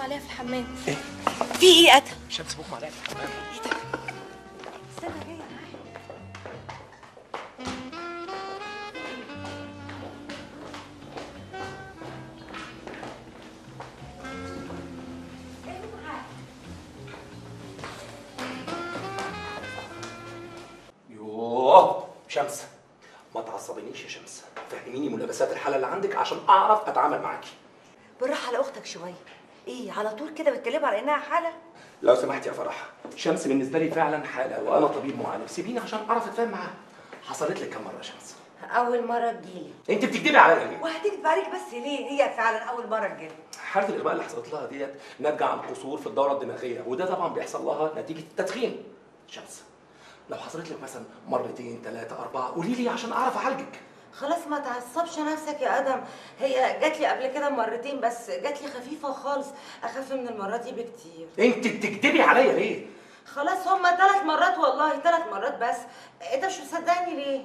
عليها في الحمام. ايه؟ في ايه يا ادهم؟ شمس مغمى عليها في الحمام. ايه ده؟ استنى جايه معايا. يوه شمس، ما تعصبنيش يا شمس، فهميني ملابسات الحاله اللي عندك عشان اعرف اتعامل معاكي. بالراحه على اختك شويه. ايه على طول كده بتكلمها على انها حاله؟ لو سمحت يا فرح، شمس بالنسبه لي فعلا حاله وانا طبيب معالج، سيبيني عشان اعرف اتفاهم معاها. حصلت لك كم مره يا شمس؟ اول مره تجيلي. انت بتكدبي عليا ليه؟ وهتكدب عليك بس ليه؟ هي فعلا اول مره تجيلي. حاله الاغماء اللي حصلت لها ديت ناتجه عن قصور في الدوره الدماغيه، وده طبعا بيحصل لها نتيجه التدخين. شمس، لو حصلت لك مثلا مرتين ثلاثه اربعه قولي لي عشان اعرف اعالجك. خلاص ما تعصبش نفسك يا ادم، هي جات لي قبل كده مرتين بس جات لي خفيفه خالص، اخف من المرات دي بكتير. انت بتكدبي عليا ليه؟ خلاص هما 3 مرات والله، 3 مرات بس. انت مش مصدقني ليه؟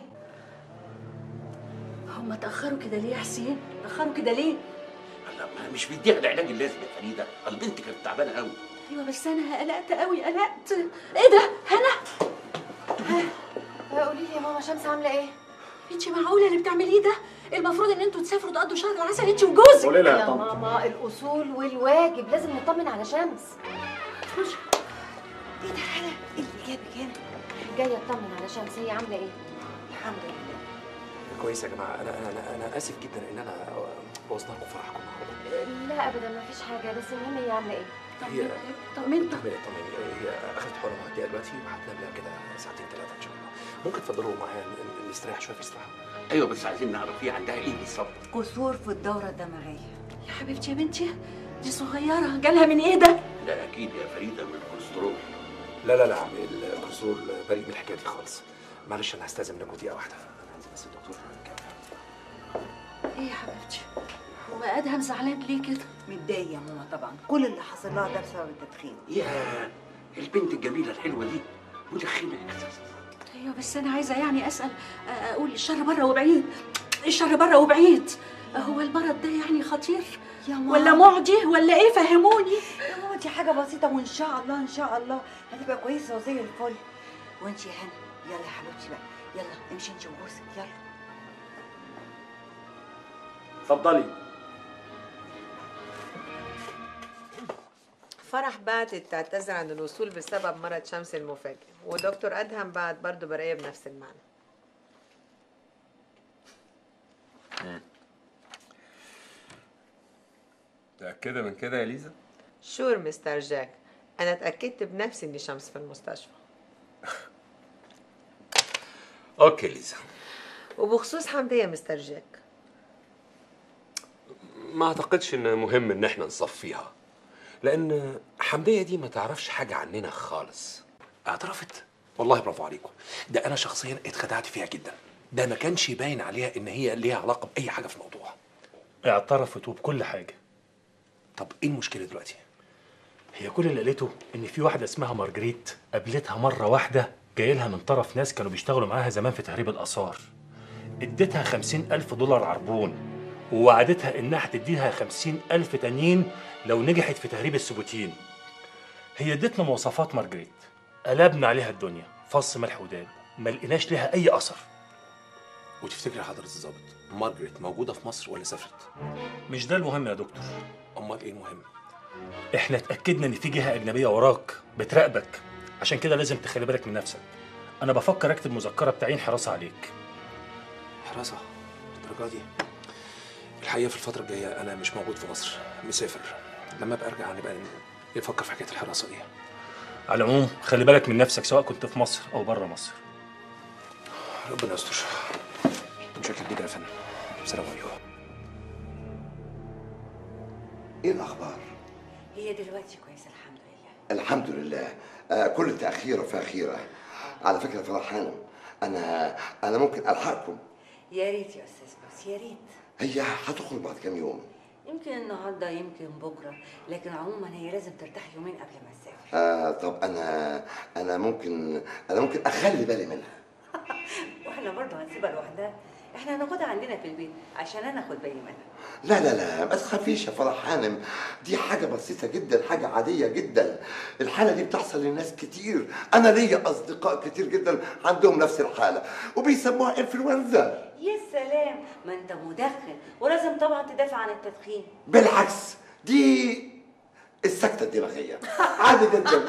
هما اتأخروا كده ليه يا حسين؟ اتأخروا كده ليه؟ لا مش بيديها العلاج اللازم يا فريده، البنت كانت تعبانه قوي. ايوه بس انا قلقت قوي، قلقت. ايه ده؟ هنا؟ قولي لي يا ماما شمس عامله ايه؟ انت معقوله اللي بتعمليه ده؟ المفروض ان انتوا تسافروا تقضوا شهر العسل انت وجوزك. قولي لها يا طنط. ماما الاصول والواجب لازم نطمن على شمس. خش. ايه ده انا؟ ايه اللي جابك هنا؟ جايه اطمن على شمس، هي عامله ايه؟ الحمد لله. كويس يا جماعه، انا اسف جدا ان انا بوظت لكم فرحكم النهارده. لا ابدا ما فيش حاجه، بس المهم هي عامله ايه؟ هي طمنتوا. طمني، هي اخذت حقنه مهدئه دلوقتي وهتنام لها كده ساعتين ثلاثه ان شاء الله. ممكن تفضلوا معايا نستريح شويه في استراحه؟ ايوه بس عايزين نعرف هي عندها ايه بالظبط. كسور في الدوره الدمويه. يا حبيبتي يا بنتي دي صغيره، جالها من ايه ده؟ ده اكيد يا فريده من الكوليسترول. لا الكوليسترول بريء من الحكايه دي خالص. معلش انا هستاذن منكم دقيقه واحده. انا عايز بس الدكتور. ايه يا حبيبتي؟ هو ادهم زعلان ليه كده؟ متضايقه يا ماما طبعا، كل اللي حصل لها ده بسبب التدخين. يا البنت الجميله الحلوه دي مدخنه. ايوه بس انا عايزه يعني اسال، اقول الشر بره وبعيد، الشر بره وبعيد. هو المرض ده يعني خطير يا ماما ولا معدي ولا ايه؟ فهموني. يا ماما دي حاجه بسيطه وان شاء الله ان شاء الله هتبقى كويسه وزي الفل. وانت يا هنا يلا يا حبيبتي بقى، يلا امشي انت وجوزك يلا. اتفضلي. فرح بعتت تعتذر عن الوصول بسبب مرض شمس المفاجئ، ودكتور ادهم بعت برضه برقيه بنفس المعنى. متأكدة من كده يا ليزا؟ شور مستر جاك، انا اتاكدت بنفسي ان شمس في المستشفى. اوكي ليزا. وبخصوص حمديه مستر جاك، ما اعتقدش ان مهم ان احنا نصفيها، لان حمدية دي ما تعرفش حاجة عننا خالص. اعترفت؟ والله برافو عليكم، ده انا شخصيا اتخدعت فيها جدا، ده ما كانش باين عليها ان هي ليها علاقه باي حاجه في الموضوع. اعترفت وبكل حاجه. طب ايه المشكله دلوقتي؟ هي كل اللي قالته ان في واحده اسمها مارجريت قابلتها مره واحده جاي لها من طرف ناس كانوا بيشتغلوا معاها زمان في تهريب الاثار. اديتها $50,000 عربون، ووعدتها انها هتديها 50,000 تانيين لو نجحت في تهريب السبوتين. هي ادتنا مواصفات مارجريت، قلبنا عليها الدنيا فص ملح وداب، ما لقيناش لها اي اثر. وتفتكر يا حضره الظابط مارجريت موجوده في مصر ولا سافرت؟ مش ده المهم يا دكتور. امال ايه المهم؟ احنا اتاكدنا ان في جهه اجنبيه وراك بتراقبك، عشان كده لازم تخلي بالك من نفسك. انا بفكر اكتب مذكره بتعيين حراسه عليك. حراسه؟ الدرجه دي؟ الحقيقه في الفتره الجايه انا مش موجود في مصر، مسافر. لما ابقى ارجع نبقى نفكر في حكايه الحراسه دي. على العموم خلي بالك من نفسك سواء كنت في مصر او بره مصر. ربنا يستر. متشكر جدا يا فندم. السلام عليكم. ايه الاخبار؟ هي دلوقتي كويسه الحمد لله. الحمد لله. كل تاخيره في اخيره. على فكره فرح هانم، انا ممكن الحقكم. يا ريت يا استاذ بس يا ريت. هي هتخرج بعد كام يوم. يمكن النهارده يمكن بكره، لكن عموما هي لازم ترتاح يومين قبل ما تسافر. طب انا ممكن اخلي بالي منها. واحنا برضه هنسيبها لوحدها؟ احنا هناخدها عندنا في البيت عشان انا اخد بالي منها. لا لا لا، ما تخافيش يا فرح هانم، دي حاجة بسيطة جدا، حاجة عادية جدا. الحالة دي بتحصل لناس كتير، أنا ليا أصدقاء كتير جدا عندهم نفس الحالة وبيسموها انفلونزا. يا سلام، ما انت مدخن ولازم طبعا تدافع عن التدخين. بالعكس، دي السكتة الدماغية عادي جدا.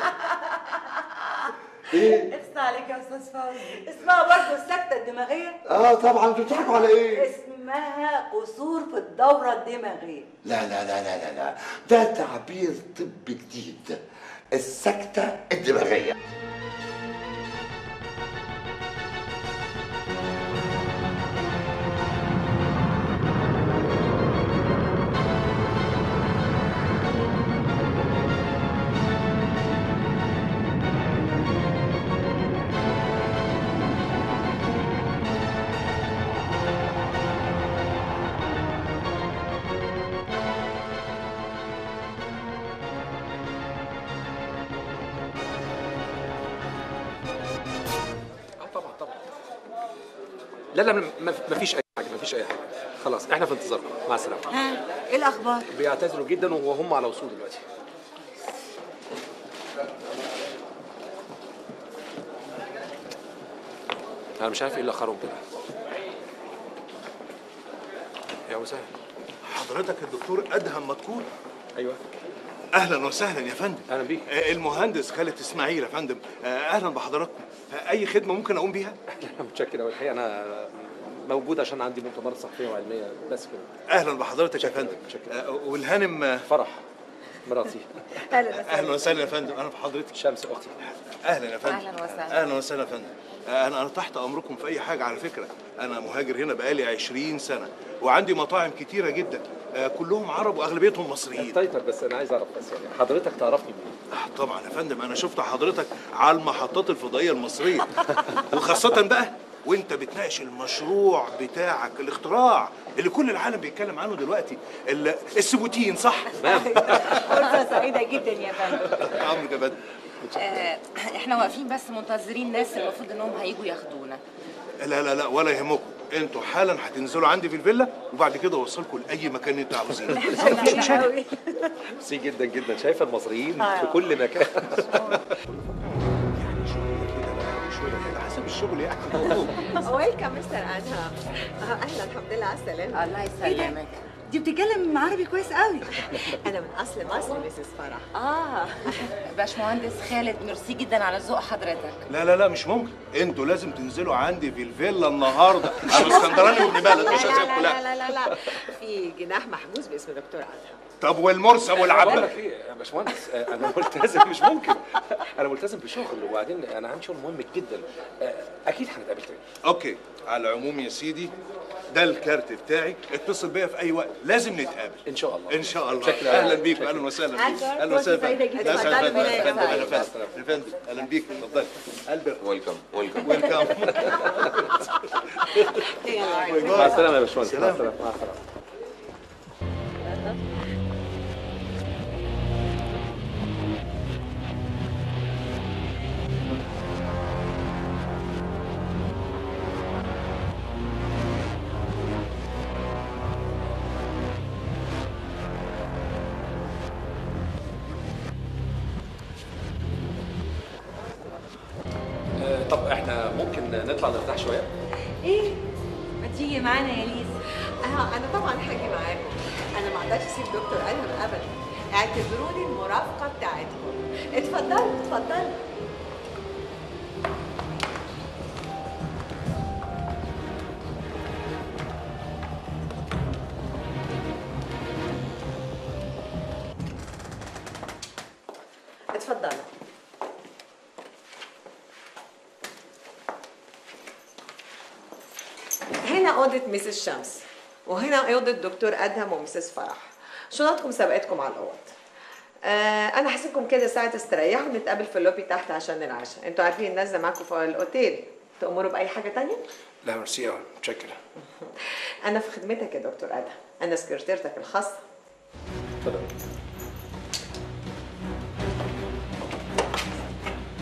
ايه؟ اسمع عليك يا استاذ فوزي، اسمها برضه السكتة الدماغية؟ طبعا. انتوا بتضحكوا على ايه؟ اسمها قصور في الدورة الدماغية. لا لا لا لا لا لا، ده تعبير طبي جديد، السكتة الدماغية. لا لا، مفيش اي حاجه، مفيش اي حاجه، خلاص احنا في انتظاركم، مع السلامه. ها، ايه الاخبار؟ بيعتذروا جدا وهم على وصول دلوقتي. انا مش عارف ايه اللي اخرهم كده. يا وسهلا. حضرتك الدكتور ادهم مدكور؟ ايوه. اهلا وسهلا يا فندم. اهلا بيك. المهندس خالد اسماعيل يا فندم. اهلا بحضراتكم. اي خدمه ممكن اقوم بيها؟ متشكر قوي، الحقيقه انا موجود عشان عندي مؤتمرات صحفيه وعلميه بس كده. اهلا بحضرتك يا فندم. والهانم فرح مراتي. اهلا وسهلا يا فندم. انا بحضرتك شمس اختي. اهلا يا فندم. اهلا وسهلا. اهلا وسهلا يا فندم. انا تحت امركم في اي حاجه. على فكره انا مهاجر هنا بقالي 20 سنه وعندي مطاعم كتيره جدا، كلهم عرب واغلبيتهم مصريين. طيب بس انا عايز اعرف بس يعني حضرتك تعرفني منين؟ طبعا يا فندم، انا شفت حضرتك على المحطات الفضائيه المصريه وخاصه بقى وانت بتناقش المشروع بتاعك، الاختراع اللي كل العالم بيتكلم عنه دلوقتي، السبوتين، صح؟ فرصة سعيدة جدا يا فندم. عمرو جباد. احنا واقفين بس منتظرين ناس المفروض انهم هيجوا ياخدونا. لا لا لا ولا يهمكم، انتوا حالا هتنزلوا عندي في الفيلا وبعد كده اوصلكم لاي مكان انتوا عاوزينه. مفيش مشاكل. ميرسي جدا جدا، شايفه المصريين في كل مكان. يعني شويه كده بقى وشويه كده حسب الشغل يعني. ويلكم مستر ادهم. اهلا، الحمد لله على السلامه. الله يسلمك. دي بتتكلم عربي كويس قوي. انا من اصل مصر مسز فرح. باشمهندس خالد، ميرسي جدا على ذوق حضرتك. لا لا لا مش ممكن، انتوا لازم تنزلوا عندي في الفيلا النهارده. انا اسكندراني وابن بلد، مش هسيبكم. لا لا لا لا، في جناح محجوز باسم دكتور ادهم. طب والمرسى والعبد؟ بقول لك ايه يا باشمهندس، انا ملتزم، مش ممكن. انا ملتزم بشغل، وبعدين انا عندي شغل مهم جدا. اكيد هنتقابل تاني. اوكي، على العموم يا سيدي ده الكارت بتاعي، اتصل بيا في اي وقت، لازم نتقابل ان شاء الله. ان شاء الله. شكرا. اهلا بيك، اهلا وسهلا بيك. اهلا وسهلا. اهلا بيك، اتفضلي. قلبي ويلكم ويلكم ويلكم. مع السلامه يا باشمهندس. مع السلامه. مع السلامه. طب احنا ممكن نطلع نرتاح شويه؟ ايه؟ ما تيجي معانا يا ليزا؟ انا طبعا هاجي معاكم. انا ما اقدرش اسيب دكتور ادهم ابدا. اعتبروني المرافقه بتاعتكم. اتفضلوا اتفضلوا. اتفضلوا. هنا أوضة ميسيس شمس، وهنا أوضة دكتور أدهم وميسيس فرح. شنطكم سبقتكم على الأوض. أنا هسيبكم كده ساعة تستريحوا ونتقابل في اللوبي تحت عشان العشاء. أنتوا عارفين الناس معاكم في الأوتيل. تأمروا بأي حاجة تانية؟ لا ميرسي قوي، متشكره. أنا في خدمتك يا دكتور أدهم، أنا سكرتيرتك الخاصة. اتفضل.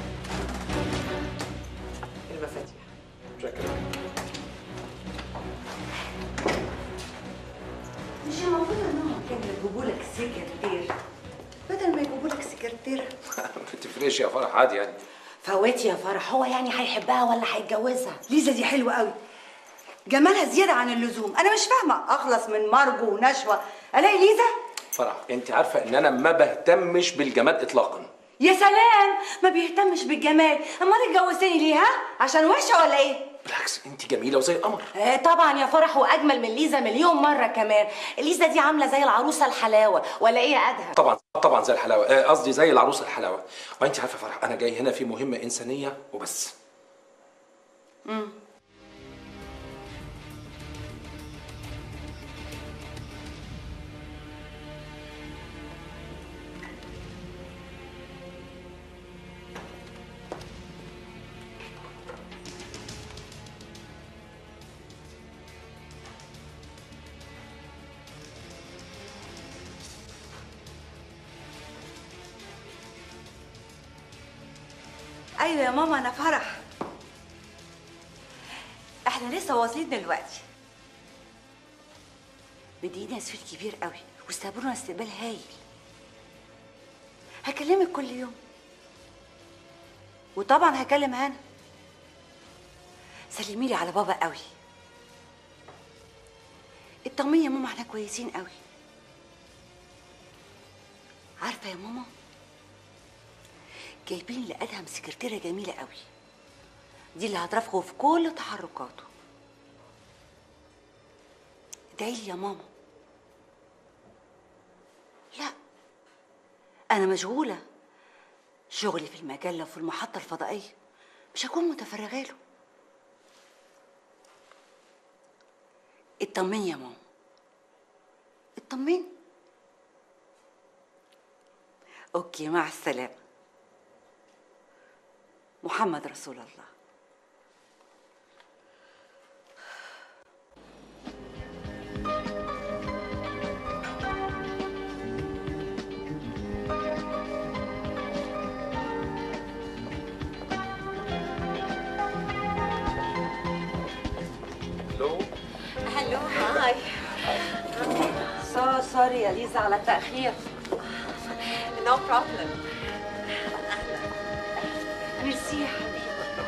المفاتيح. متشكره. تفرقش يا فرح، عادي يعني. فواتي يا فرح، هو يعني هيحبها ولا هيتجوزها؟ ليزا دي حلوه قوي، جمالها زياده عن اللزوم. انا مش فاهمه، اخلص من مرجو ونشوه الاقي ليزا. فرح انت عارفه ان انا ما بهتمش بالجمال اطلاقا. يا سلام، ما بيهتمش بالجمال، امال اتجوزتني ليه؟ ها عشان وحشه ولا ايه؟ بالعكس انت جميله وزي القمر. طبعا يا فرح، واجمل من ليزا مليون مره كمان. ليزا دي عامله زي العروسه الحلاوه، ولا ايه يا ادهم؟ طبعا زي الحلاوه، قصدي زي العروسه الحلاوه. وانت عارفه فرح، انا جاي هنا في مهمه انسانيه وبس. ايوه يا ماما، انا فرح. احنا لسه واصلين دلوقتي. مدينا اسفل كبير قوي واستقبلونا استقبال هايل. هكلمك كل يوم، وطبعا هكلم هنا. سلمي لي على بابا قوي. اطمني يا ماما، احنا كويسين قوي. عارفه يا ماما، جايبين لأدهم سكرتيرة جميلة قوي، دي اللي هترافقه في كل تحركاته. ادعي لي يا ماما. لا، أنا مشغولة، شغلي في المجلة وفي المحطة الفضائية، مش هكون متفرغة له. اطمني يا ماما، اطمني. اوكي، مع السلامة. محمد رسول الله. هلو، هاي. سوري يا ليزا على التأخير. نو بروبلم. ميرسي يا حبيبي.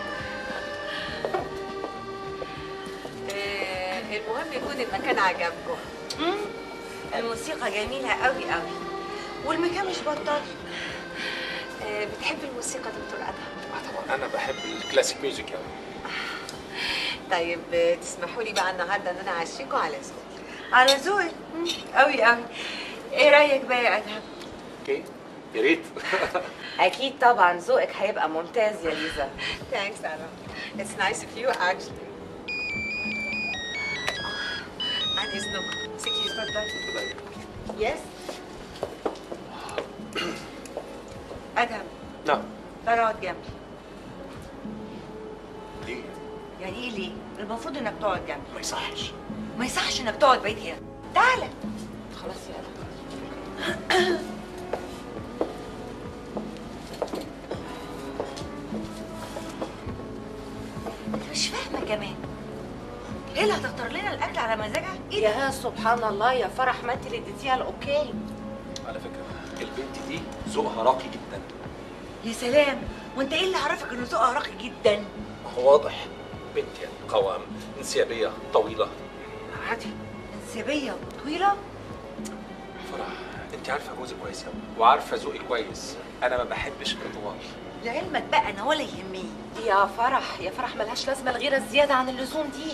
المهم يكون المكان عجبكم. الموسيقى جميلة قوي قوي، والمكان مش بطال. بتحبي الموسيقى دكتور أدهم؟ طبعا انا بحب الكلاسيك ميوزك يعني. طيب تسمحوا لي بقى النهارده ان انا اعشيكوا على ذوقي. على ذوقك قوي قوي. ايه رأيك بقى يا أدهم؟ اوكي، يا ريت. أكيد طبعا ذوقك هيبقى ممتاز يا ليزا. Thanks, Anna. It's nice of you actually. عن إذنكم. Excuse me. Yes. أدهم، نعم. تعالى اقعد جنبي. ليه؟ يعني ايه ليه؟ المفروض انك تقعد جنبي. ما يصحش. ما يصحش انك تقعد بعيد هنا. تعالى. خلاص يا أدهم. مش فاهمة كمان، هي اللي هتختار لنا الأكل على مزاجها؟ إيه ده؟ يا سبحان الله يا فرح، ما انت اللي اديتيها الأوكي. على فكره البنت دي ذوقها راقي جدا. يا سلام، وأنت إيه اللي عرفك إنه ذوقها راقي جدا؟ هو واضح. بنت يعني قوام، انسيابيه، طويله، عادي. انسيابية وطويلة؟ فرح، انت عارفه جوزي كويس قوي وعارفه ذوقي كويس. انا ما بحبش الطوال. لعلمك بقى أنا ولا يهمني. يا فرح ملهاش لازمة الغيرة الزيادة عن اللزوم دي.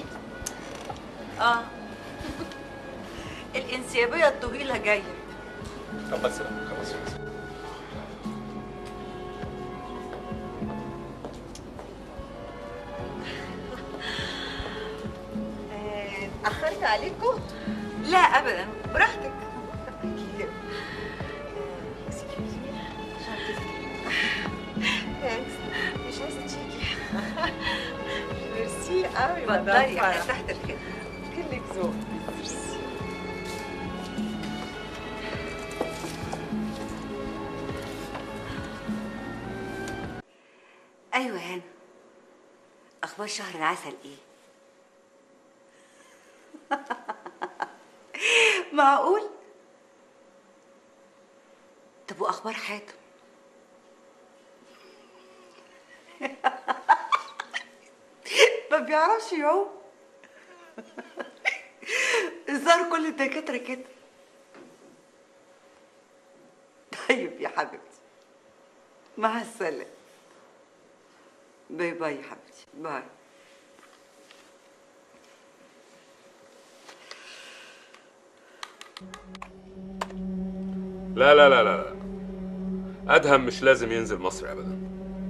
الانسيابية الطويلة جاية. طب بس بقى، خلاص. أخرت عليكم؟ لا أبدا، براحتك. مش عايزة تشيكي. ميرسي قوي اتفضلي، احنا تحت الخدمة. كلك ذوق. ميرسي. أيوة هنا، أخبار شهر العسل إيه؟ معقول؟ طب وأخبار حاتم؟ ما بيعرفش يعوم. الظاهر كل الدكاترة كده. طيب يا حبيبتي، مع السلامة. باي باي يا حبيبتي، باي. لا لا لا لا، أدهم مش لازم ينزل مصر أبدا.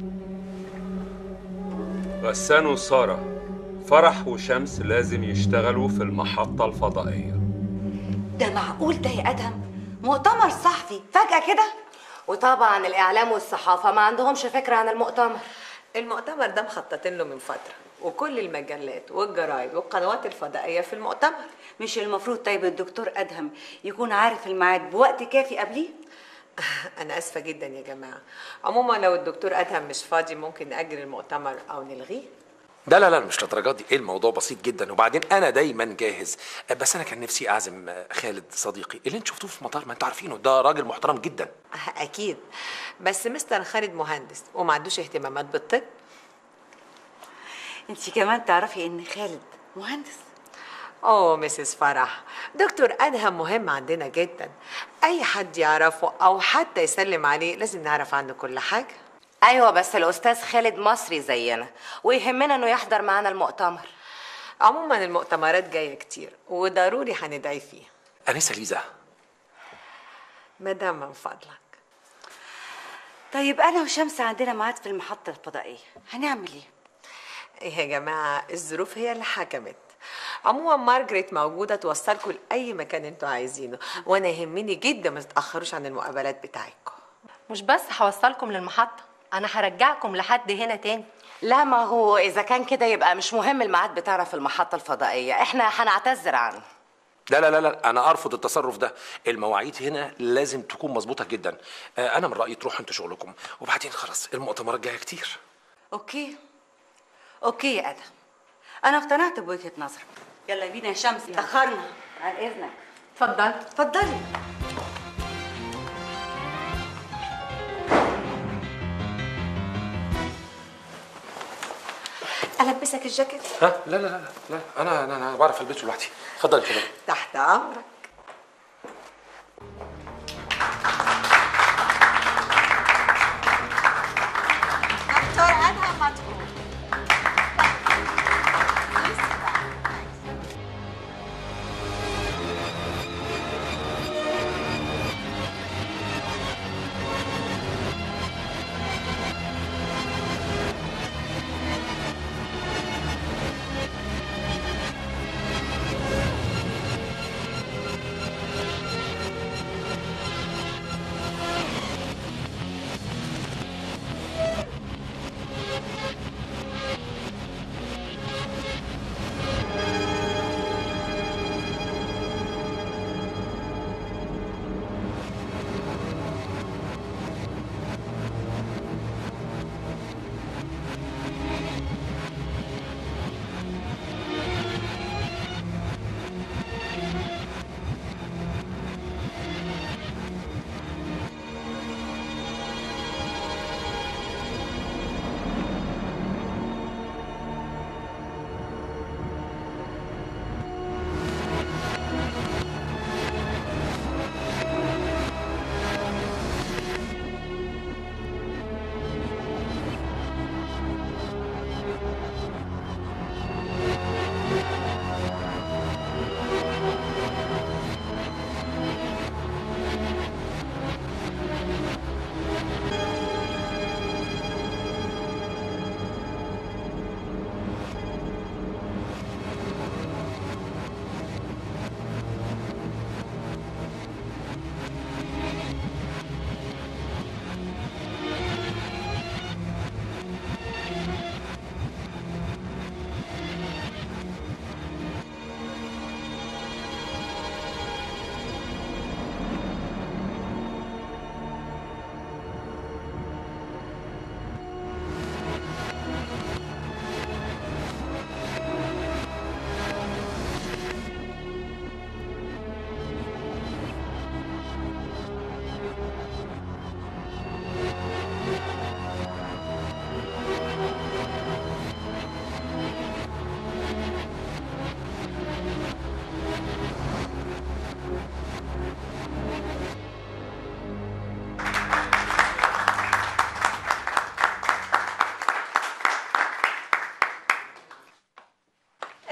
غسان وسارة، فرح وشمس لازم يشتغلوا في المحطة الفضائية. ده معقول ده يا أدهم؟ مؤتمر صحفي فجأة كده؟ وطبعا الاعلام والصحافه ما عندهمش فكره عن المؤتمر. المؤتمر ده مخططين له من فترة، وكل المجلات والجرايد والقنوات الفضائية في المؤتمر. مش المفروض طيب الدكتور أدهم يكون عارف الميعاد بوقت كافي قبليه؟ أنا آسفة جدا يا جماعة. عموما لو الدكتور أدهم مش فاضي ممكن نأجل المؤتمر أو نلغيه. لا لا لا، مش للدرجه دي، ايه الموضوع بسيط جدا، وبعدين انا دايما جاهز. بس انا كان نفسي اعزم خالد صديقي اللي انت شفتوه في المطار، ما انتوا عارفينه ده راجل محترم جدا. أكيد، بس مستر خالد مهندس وما عندوش اهتمامات بالطب. انت كمان تعرفي ان خالد مهندس؟ اوه مسز فرح، دكتور أدهم مهم عندنا جدا. أي حد يعرفه أو حتى يسلم عليه لازم نعرف عنه كل حاجة. ايوه بس الاستاذ خالد مصري زينا ويهمنا انه يحضر معانا المؤتمر. عموما المؤتمرات جايه كتير وضروري هندعي فيه. انسه ليزا، مدام من فضلك. طيب انا وشمس عندنا ميعاد في المحطه الفضائيه، هنعمل ايه؟ ايه يا جماعه، الظروف هي اللي حكمت. عموما مارجريت موجوده توصلكم لاي مكان انتوا عايزينه، وانا يهمني جدا ما تتاخروش عن المقابلات بتاعتكم. مش بس هوصلكم للمحطة، أنا هرجعكم لحد هنا تاني. لا ما هو إذا كان كده يبقى مش مهم الميعاد بتاعنا في المحطة الفضائية، إحنا هنعتذر عنه. لا لا لا لا، انا ارفض التصرف ده. المواعيد هنا لازم تكون مظبوطه جدا. انا من رايي تروحوا انتوا شغلكم، وبعدين خلاص المؤتمرات جايه كتير. اوكي يا ادهم، انا اقتنعت بوجهه نظرك. يلا بينا يا شمس، اتاخرنا. عن اذنك. اتفضلي. البسك الجاكيت؟ ها لا لا لا لا، انا بعرف البسه لوحدي. اتفضلي اتفضلي. تحت امرك. دكتور أدهم مدخول.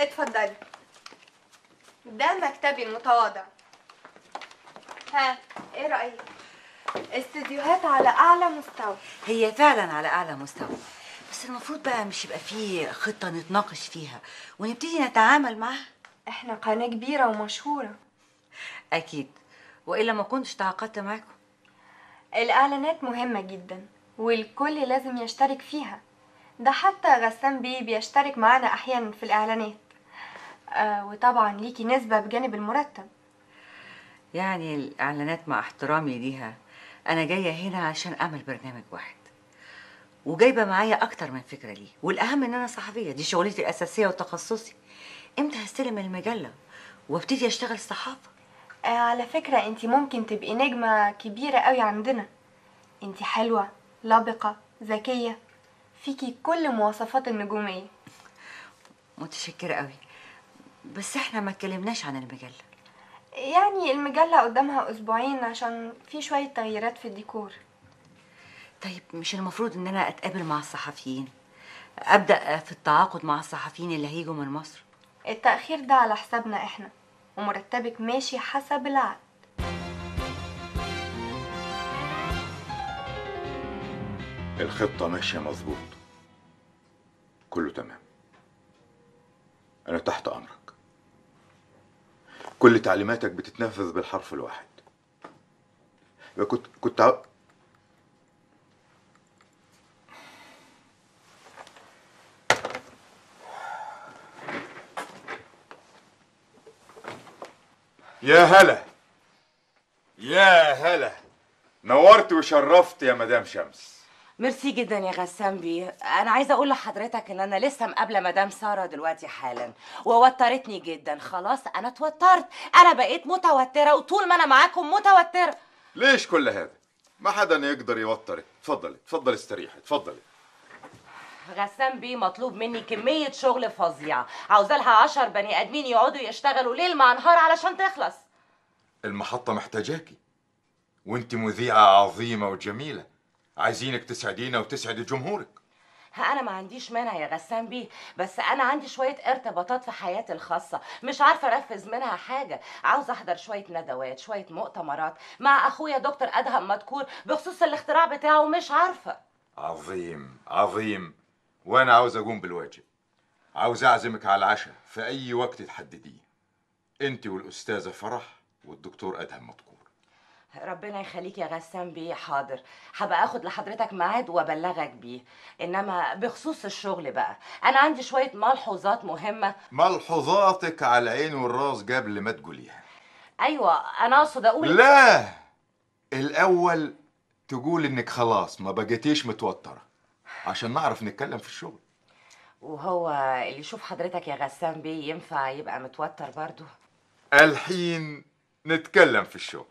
اتفضلي. ده مكتبي المتواضع. ها، ايه رأيك؟ استديوهات على أعلى مستوى. هي فعلا على اعلى مستوى، بس المفروض بقى مش يبقى فيه خطه نتناقش فيها ونبتدي نتعامل معاها. احنا قناة كبيرة ومشهورة. اكيد، والا ما كنتش تعاقدت معاكم. الإعلانات مهمة جدا والكل لازم يشترك فيها. ده حتى غسان بيه بيشترك معانا أحيانا في الإعلانات. وطبعا ليكي نسبة بجانب المرتب. يعني الاعلانات مع احترامي ليها، انا جايه هنا عشان اعمل برنامج واحد وجايبه معايا اكتر من فكره ليه، والاهم ان انا صحفيه، دي شغلتي الاساسيه وتخصصي. امتى هستلم المجله وابتدي اشتغل صحافه؟ على فكرة انتي ممكن تبقي نجمة كبيرة قوي عندنا. انتي حلوة، لبقة، ذكية، فيكي كل مواصفات النجومية. متشكره قوي، بس احنا ما اتكلمناش عن المجله. يعني المجلة قدامها أسبوعين عشان في شوية تغييرات في الديكور. طيب مش المفروض ان انا اتقابل مع الصحفيين، ابدا في التعاقد مع الصحفيين اللي هيجوا من مصر؟ التأخير ده على حسابنا احنا، ومرتبك ماشي حسب العقد. الخطة ماشية مظبوط، كله تمام. أنا تحت أمرك، كل تعليماتك بتتنفذ بالحرف الواحد. كنت يا هلا يا هلا، نورت وشرفت يا مدام شمس. ميرسي جدا يا غسان بيه. انا عايزه اقول لحضرتك ان انا لسه مقابله مدام ساره دلوقتي حالا ووترتني جدا. خلاص انا اتوترت، انا بقيت متوتره، وطول ما انا معاكم متوتره. ليش كل هذا؟ ما حدا يقدر يوترك. اتفضلي اتفضلي استريحي، اتفضلي. غسان بيه مطلوب مني كميه شغل فظيعه، عاوزه لها 10 بني ادمين يقعدوا يشتغلوا ليل مع نهار علشان تخلص. المحطة محتاجاكي، وانت مذيعة عظيمة وجميلة، عايزينك تسعدينا وتسعدي جمهورك. انا ما عنديش مانع يا غسان بيه، بس انا عندي شويه ارتباطات في حياتي الخاصه مش عارفه انفذ منها حاجه. عاوزه احضر شويه ندوات، شويه مؤتمرات مع اخويا دكتور ادهم مدكور بخصوص الاختراع بتاعه، ومش عارفه. عظيم عظيم، وانا عاوز اقوم بالواجب. عاوز اعزمك على العشاء في اي وقت تحدديه، انت والاستاذه فرح والدكتور ادهم مدكور. ربنا يخليك يا غسان بيه. حاضر، هبقى اخد لحضرتك ميعاد وابلغك بيه. انما بخصوص الشغل بقى، انا عندي شويه ملحوظات مهمه. ملحوظاتك على العين والراس قبل ما تقوليها. ايوه انا اقصد اقول لا، الاول تقول انك خلاص ما بقيتيش متوتره عشان نعرف نتكلم في الشغل. وهو اللي يشوف حضرتك يا غسان بيه ينفع يبقى متوتر برضه؟ الحين نتكلم في الشغل.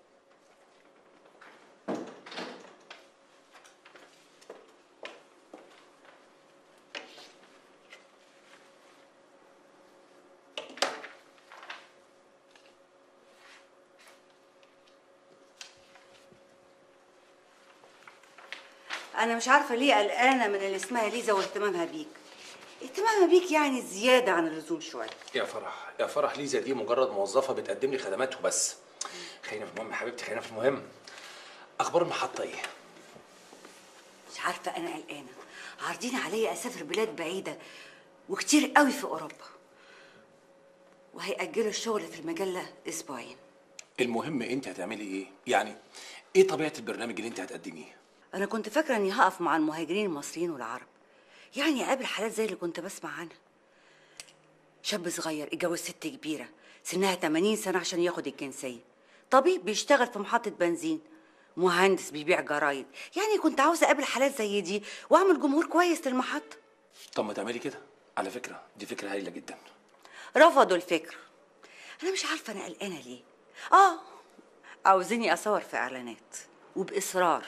انا مش عارفه ليه قلقانه من اللي اسمها ليزا واهتمامها بيك. اهتمامها بيك يعني زياده عن اللزوم شويه. يا فرح يا فرح، ليزا دي مجرد موظفه بتقدم لي خدمات وبس. خلينا في المهم يا حبيبتي، خلينا في المهم. اخبار المحطه ايه؟ مش عارفه، انا قلقانه. عارضين عليا اسافر بلاد بعيده وكتير قوي في اوروبا، وهيأجلوا الشغل في المجله اسبوعين. المهم انت هتعملي ايه؟ يعني ايه طبيعه البرنامج اللي انت هتقدميه؟ انا كنت فاكره اني هقف مع المهاجرين المصريين والعرب، يعني اقابل حالات زي اللي كنت بسمع عنها. شاب صغير اتجوز ست كبيره سنها 80 سنه عشان ياخد الجنسيه، طبيب بيشتغل في محطه بنزين، مهندس بيبيع جرايد. يعني كنت عاوزه اقابل حالات زي دي واعمل جمهور كويس للمحطه. طب ما تعملي كده، على فكره دي فكره هايله جدا. رفضوا الفكره. انا مش عارفه انا قلقانه ليه. عاوزيني اصور في اعلانات وباصرار.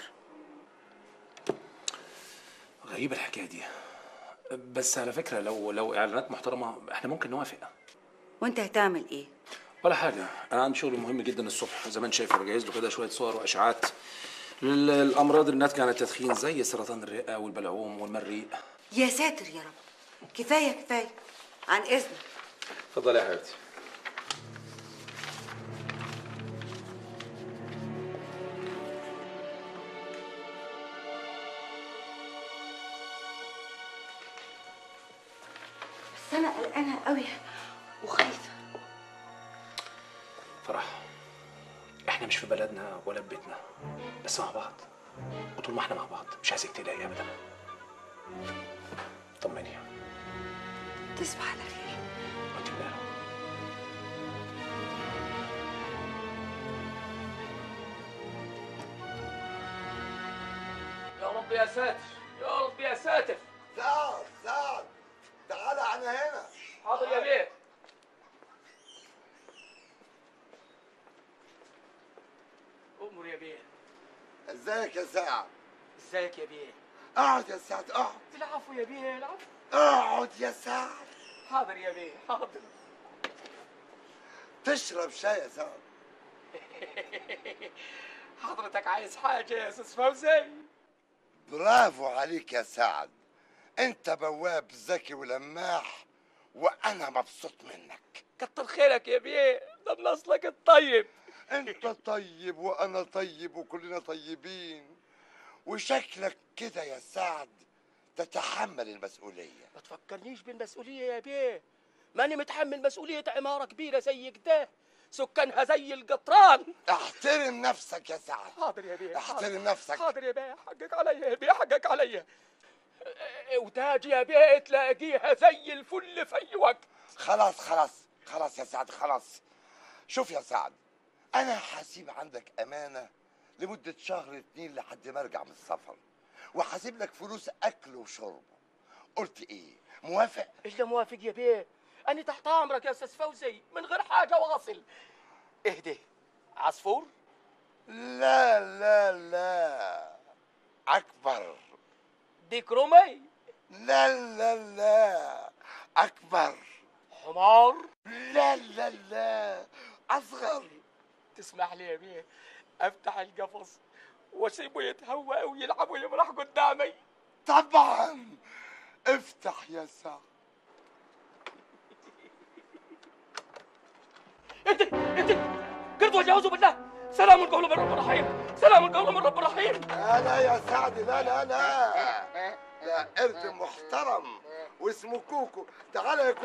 غريبه الحكايه دي، بس على فكره لو اعلانات محترمه احنا ممكن نوافق. وانت هتعمل ايه؟ ولا حاجه، انا عندي شغل مهم جدا الصبح زي ما انت شايفه، بجهز له كده شويه صور واشعاعات للامراض الناتجه عن التدخين زي سرطان الرئه والبلعوم والمريء. يا ساتر يا رب، كفايه كفايه، عن اذنك. اتفضلي يا حبيبتي. بس انا قلقانه قوي وخايفه. فرح، احنا مش في بلدنا ولا في بيتنا، بس مع بعض، وطول ما احنا مع بعض مش عايزك تقلقي ابدا. طمني. تصبح على خير. وانت بخير. يا رب يا ساتر، يا رب يا ساتر. سعد تعالى انا هنا. حاضر يا بيه. امر يا بيه. ازيك يا سعد؟ ازيك يا بيه؟ اقعد يا سعد اقعد. العفو يا بيه، العفو. اقعد يا سعد. حاضر يا بيه، حاضر. تشرب شاي يا سعد؟ حضرتك عايز حاجة يا استاذ فوزي؟ برافو عليك يا سعد، انت بواب ذكي ولماح وانا مبسوط منك. كتر خيرك يا بيه، ده من اصلك الطيب. انت طيب وانا طيب وكلنا طيبين، وشكلك كده يا سعد تتحمل المسؤولية. ما تفكرنيش بالمسؤولية يا بيه، ماني متحمل مسؤولية عمارة كبيرة زي كده، سكانها زي القطران. احترم نفسك يا سعد. حاضر يا بيه، احترم نفسك. حاضر يا بيه، حقك عليا يا بيه، حقك عليا. وتاج يا بيه تلاقيها زي الفل في اي وقت. خلاص يا سعد خلاص. شوف يا سعد، انا هسيب عندك امانة لمدة شهر 2 لحد ما ارجع من السفر، وهسيب لك فلوس اكل وشرب. قلت ايه؟ موافق؟ الا موافق يا بيه، انا تحت امرك يا استاذ فوزي من غير حاجة واصل. اهدي عصفور؟ لا اكبر. ديك رومي؟ لا اكبر. حمار؟ لا اصغر. تسمح لي يا بيه افتح القفص واسيبه يتهوى ويلعب ويمرح قدامي؟ طبعا افتح يا سعد. انت قلت وجاوزوا بالله. سلام قولا من رب رحيم، سلام قولا من رب رحيم. لا يا سعد، لا ده قرد محترم واسمه كوكو. تعالى يا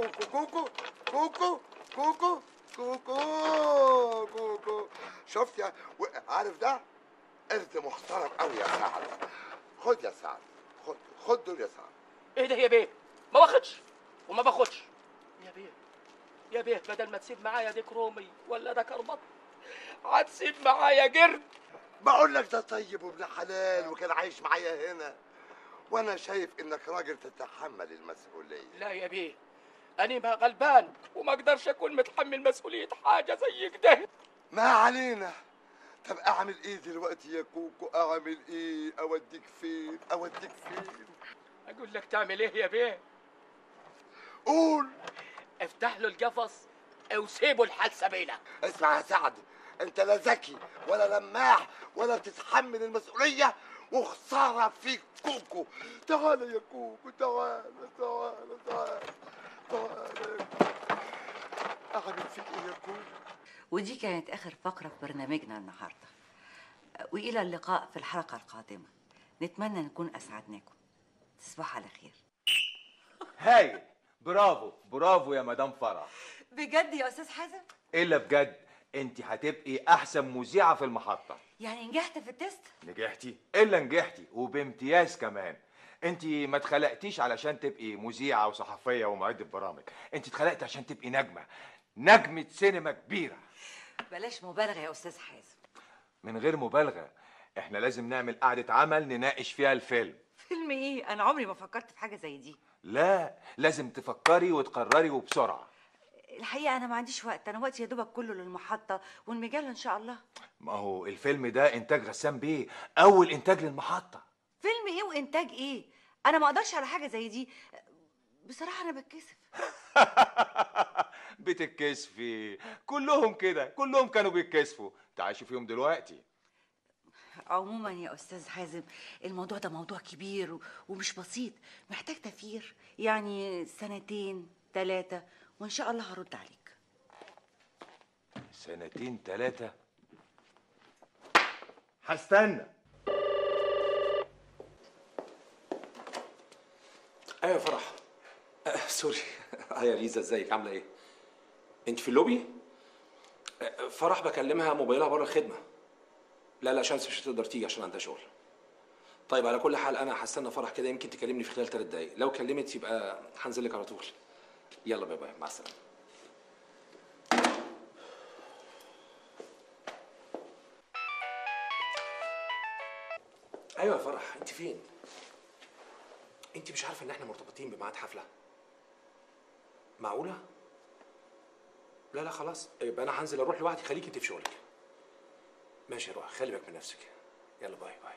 كوكو. شفت يا عارف ده قرد محترم قوي يا سعد. خد يا سعد، خد دول يا سعد. ايه ده يا بيه؟ ما باخدش وما باخدش يا بيه بدل ما تسيب معايا ديك رومي ولا ده كربط، هتسيب معايا قرد. بقول لك ده طيب وابن حلال وكان عايش معايا هنا، وانا شايف انك راجل تتحمل المسؤوليه. لا يا بيه، انا ما غلبان وما اقدرش اكون متحمل مسؤوليه حاجه زي كده. ما علينا. طب اعمل ايه دلوقتي يا كوكو؟ اعمل ايه؟ اوديك فين؟ اقول لك تعمل ايه يا بيه؟ قول. افتح له القفص او سيبه لحال سبيله. اسمع يا سعد، انت لا ذكي ولا لماح ولا بتتحمل المسؤوليه، وخساره فيك كوكو. تعال يا كوكو، تعال يا كوكو. اعمل فيك ايه يا كوكو؟ ودي كانت آخر فقرة في برنامجنا النهاردة، وإلى اللقاء في الحلقة القادمة. نتمنى نكون أسعدناكم. تصبحوا على خير. هايل، برافو يا مدام فرح. بجد يا أستاذ حازم؟ الا بجد، انت هتبقي احسن مذيعه في المحطه. يعني نجحت في التست؟ نجحتي الا نجحتي وبامتياز كمان. انت ما اتخلقتيش علشان تبقي مذيعه وصحفيه ومعده برامج، انت اتخلقتي عشان تبقي نجمه سينما كبيره. بلاش مبالغه يا استاذ حازم. من غير مبالغه، احنا لازم نعمل قعده عمل نناقش فيها الفيلم. فيلم ايه؟ انا عمري ما فكرت في حاجه زي دي. لا، لازم تفكري وتقرري وبسرعه. الحقيقه انا ما عنديش وقت، انا وقتي يا دوبك كله للمحطه والمجله ان شاء الله. ما هو الفيلم ده انتاج غسان بيه، اول انتاج للمحطه. فيلم ايه وانتاج ايه؟ انا ما اقدرش على حاجه زي دي بصراحه، انا بتكسف. بتتكسفي؟ كلهم كده، كلهم كانوا بيتكسفوا، تعالي فيهم دلوقتي. عموما يا استاذ حازم، الموضوع ده موضوع كبير ومش بسيط، محتاج تفكير، يعني 2 3 سنين وان شاء الله هرد عليك. 2 3 هستنى. ايوه يا فرح. سوري. يا ليزا، ازيك؟ عامله ايه؟ انت في اللوبي؟ فرح بكلمها موبايلها بره الخدمه. لا شمس مش هتقدر تيجي عشان عندها شغل. طيب على كل حال انا هستنى فرح كده، يمكن تكلمني في خلال 3 دقايق، لو كلمت يبقى هنزل لك على طول. يلا باي باي، مع السلامه. ايوه يا فرح، انت فين؟ انت مش عارفه ان احنا مرتبطين بميعاد حفله؟ معقوله؟ لا خلاص، يبقى انا هنزل اروح لوحدي، خليك انت في شغلك. ماشي، روح، خلي بالك من نفسك. يلا باي باي.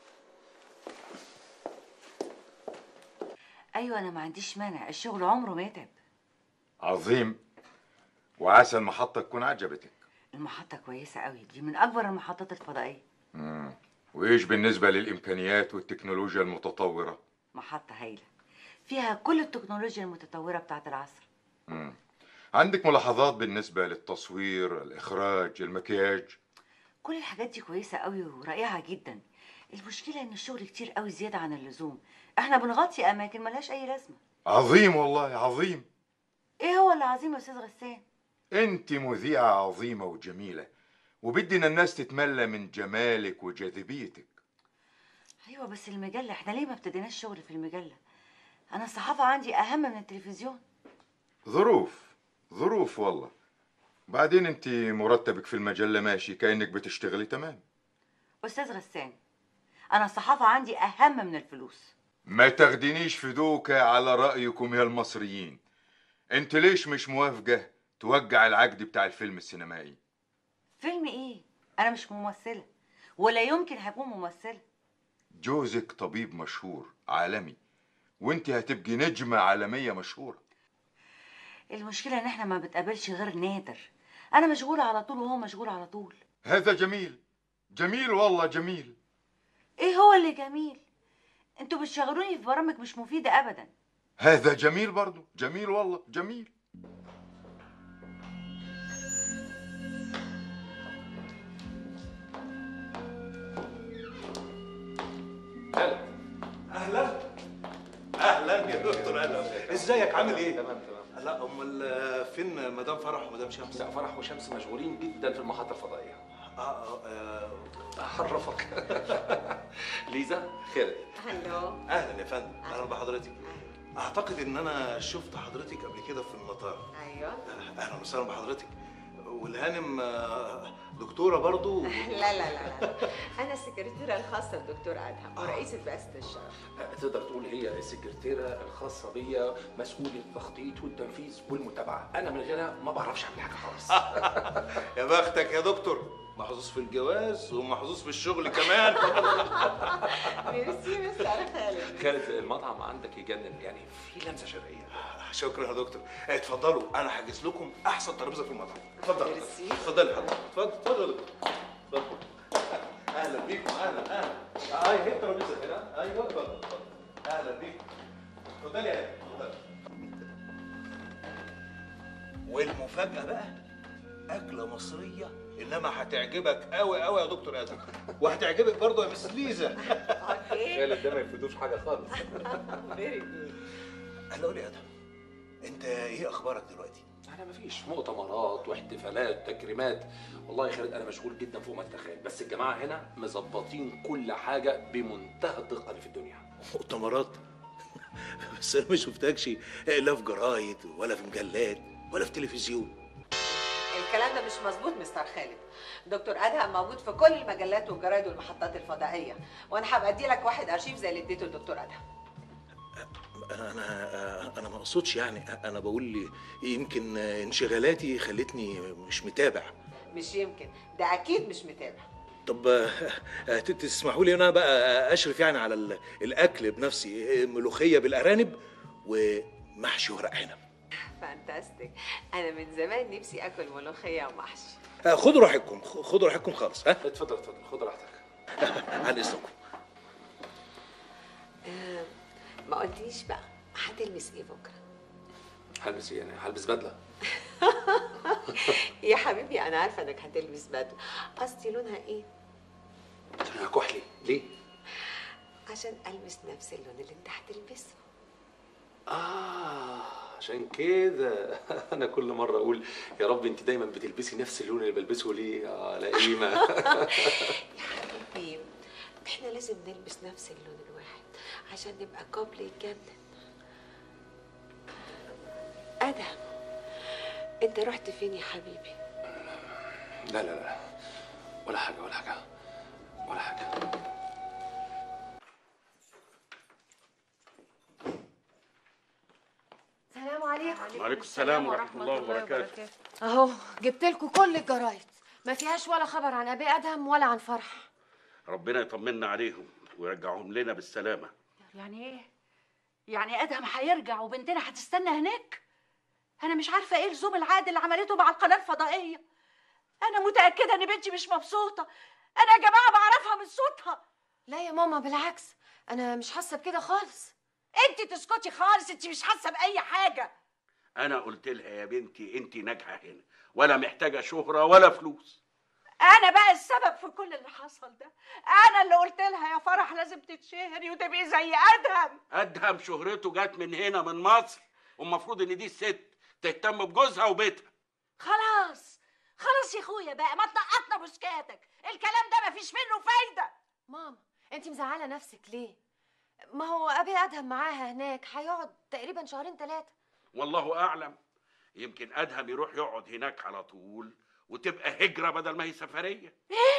ايوه انا ما عنديش مانع، الشغل عمره ما يتعب. عظيم. وعسى المحطة تكون عجبتك. المحطة كويسة قوي، دي من أكبر المحطات الفضائية. وإيش بالنسبة للإمكانيات والتكنولوجيا المتطورة؟ محطة هايلة، فيها كل التكنولوجيا المتطورة بتاعت العصر. عندك ملاحظات بالنسبة للتصوير، الإخراج، المكياج؟ كل الحاجات دي كويسة قوي ورائعة جدا. المشكلة إن الشغل كتير قوي زيادة عن اللزوم، إحنا بنغطي أماكن ملهاش أي لازمة. عظيم والله، عظيم. إيه هو اللي عظيم يا أستاذ غسان؟ أنت مذيعة عظيمة وجميلة، وبدنا الناس تتملى من جمالك وجاذبيتك. أيوة بس المجلة، إحنا ليه ما ابتديناش شغل في المجلة؟ أنا الصحافة عندي أهم من التلفزيون. ظروف والله. بعدين أنت مرتبك في المجلة ماشي، كأنك بتشتغلي تمام. أستاذ غسان، أنا الصحافة عندي أهم من الفلوس. ما تاخدينيش في دوكة على رأيكم يا المصريين. أنت ليش مش موافقة توقع العقد بتاع الفيلم السينمائي؟ فيلم إيه؟ أنا مش ممثلة ولا يمكن هكون ممثلة. جوزك طبيب مشهور عالمي، وانت هتبقي نجمة عالمية مشهورة. المشكلة إن إحنا ما بنتقابلش غير نادر. أنا مشغولة على طول وهو مشغول على طول. هذا جميل والله جميل. إيه هو اللي جميل؟ أنتوا بتشغلوني في برامج مش مفيدة أبدا. هذا جميل برضو، جميل والله جميل. اهلا يا دكتور. اهلا، ازيك؟ عامل ايه؟ تمام. لا امال فين مدام فرح ومدام شمس؟ لا، فرح وشمس مشغولين جدا في المحطه الفضائيه. اعرفك. ليزا خالد. هلو. اهلا يا فندم، اهلا بحضرتك. اعتقد ان انا شفت حضرتك قبل كده في المطار. ايوه. اهلا وسهلا بحضرتك. والهانم دكتوره برضو؟ لا انا السكرتيره الخاصه بدكتور ادهم ورئيسه بعثه الشرف. تقدر تقول هي السكرتيره الخاصه بيا، مسؤول التخطيط والتنفيذ والمتابعه. انا من غيرها ما بعرفش اعمل حاجه خالص. يا بختك يا دكتور، محظوظ في الجواز ومحظوظ في الشغل كمان. ميرسي مستر خالد. خالد، المطعم عندك يجنن، يعني في لمسه شرقيه. شكرا يا دكتور. اتفضلوا، انا حاجز لكم احسن ترابيزه في المطعم. اتفضل. ميرسي. اتفضل حضرتك. اتفضل يا دكتور. اتفضل. اهلا بيكم. اهلا. هي الترابيزه هنا. ايوه اتفضل. اهلا بيكم. اتفضلي يا اتفضلي. والمفاجاه بقى اكله مصريه، انما هتعجبك قوي قوي يا دكتور ادم، وهتعجبك برضه يا مس ليزا. خالد ده ما يفيدوش حاجه خالص. فيري جود. قول لي يا ادم، انت ايه اخبارك دلوقتي؟ انا مفيش مؤتمرات واحتفالات تكريمات. والله يا خالد انا مشغول جدا فوق ما تتخيل، بس الجماعه هنا مظبطين كل حاجه بمنتهى الدقه اللي في الدنيا. مؤتمرات؟ بس انا ما شفتكش لا في جرايد ولا في مجلات ولا في تلفزيون. الكلام ده مش مظبوط مستر خالد. دكتور ادهم موجود في كل المجلات والجرايد والمحطات الفضائيه، وانا هبقى ادي لك واحد ارشيف زي اللي اديته للدكتور ادهم. انا ما اقصدش، يعني انا بقول يمكن انشغالاتي خلتني مش متابع. مش يمكن، ده اكيد مش متابع. طب تسمحوا لي انا بقى اشرف يعني على الاكل بنفسي، ملوخيه بالارانب ومحشي ورق عنب. فانتاستيك، انا من زمان نفسي اكل ملوخيه ومحشي. خدوا راحتكم، خدوا راحتكم خالص. اتفضل خد راحتك. عن اذنكم. ما قلتليش بقى هتلبس ايه بكره؟ هلبس ايه؟ يعني هلبس بدله. يا حبيبي انا عارفه انك هتلبس بدله، قصدي لونها ايه؟ عشان كحلي. ليه؟ عشان البس نفس اللون اللي انت هتلبسه. عشان كده. انا كل مره اقول يا رب انت دايما بتلبسي نفس اللون اللي بلبسه ليه؟ لا قيمه. يا حبيبي احنا لازم نلبس نفس اللون الواحد عشان نبقى قبل يتجنن. ادهم انت رحت فين يا حبيبي؟ لا لا لا، ولا حاجه ولا حاجه ولا حاجه. السلام عليكم. وعليكم السلام ورحمة الله وبركاته. اهو جبت لكم كل الجرايد، ما فيهاش ولا خبر عن ابي ادهم ولا عن فرح. ربنا يطمنا عليهم ويرجعهم لنا بالسلامة. يعني ايه؟ يعني ادهم هيرجع وبنتنا هتستنى هناك؟ انا مش عارفه ايه لزوم العقد اللي عملته مع القناه الفضائيه. انا متاكده ان بنتي مش مبسوطه. انا يا جماعه بعرفها من صوتها. لا يا ماما بالعكس، انا مش حاسه بكده خالص. انت تسكتي خالص، انت مش حاسه باي حاجه. أنا قلت لها يا بنتي أنت ناجحة هنا ولا محتاجة شهرة ولا فلوس. انا بقى السبب في كل اللي حصل ده. انا اللي قلت لها يا فرح لازم تتشهري وتبقي زي ادهم. أدهم شهرته جت من هنا من مصر، والمفروض إن دي الست تهتم بجوزها وبيتها. خلاص خلاص يا اخويا بقى، ما تنقطنا بسكاتك. الكلام ده مفيش منه فايده. ماما انت مزعله نفسك ليه؟ ما هو ابي ادهم معاها هناك هيقعد تقريبا شهرين 3. والله أعلم، يمكن أدهم يروح يقعد هناك على طول وتبقى هجرة بدل ما هي سفرية. ايه